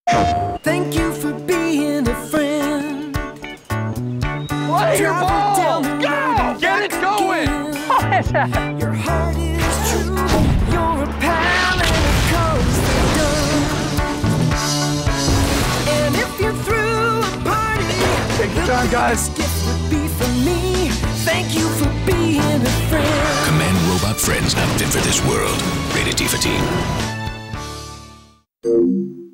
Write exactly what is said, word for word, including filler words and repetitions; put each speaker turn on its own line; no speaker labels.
Thank you for being a friend.
Play your ball! Go! Get it going!
Your heart is true. You're a pal and it comes done. And if you're through a party,
take your time, guys.
This gift would be for me. Thank you for being a friend.
Command robot friends not fit for this world. Rated T for teen.